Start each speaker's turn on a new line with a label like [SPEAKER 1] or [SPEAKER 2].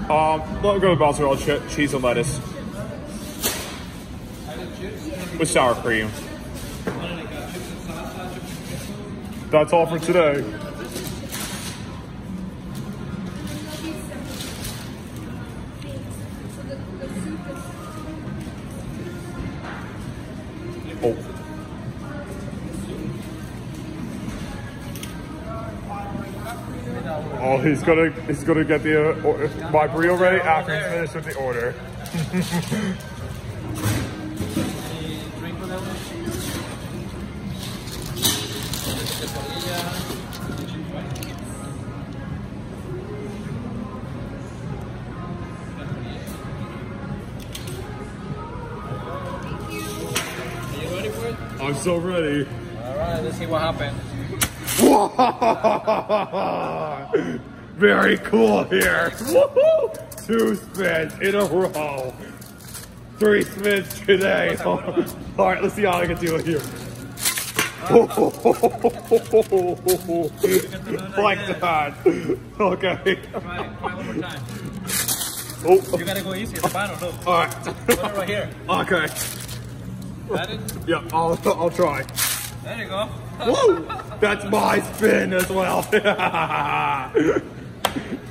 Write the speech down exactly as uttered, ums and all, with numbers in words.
[SPEAKER 1] Um, let me go with mozzarella che cheese and lettuce. With sour cream. That's all for today. Oh. Oh, he's gonna he's gonna get the uh, or, my burrito ready after he's finished with the order. I'm so ready.
[SPEAKER 2] Alright, let's see what happens.
[SPEAKER 1] Very cool here. Two spins in a row. Three spins today. Alright, let's see how I can do it here. Like that. Okay.
[SPEAKER 2] Try, try one more time.
[SPEAKER 1] Oh.
[SPEAKER 2] You gotta go easy, it's final, look.
[SPEAKER 1] Alright.
[SPEAKER 2] Put it right here.
[SPEAKER 1] Okay.
[SPEAKER 2] Got it?
[SPEAKER 1] Yeah, I'll, I'll try.
[SPEAKER 2] There you go.
[SPEAKER 1] Woo! That's my spin as well.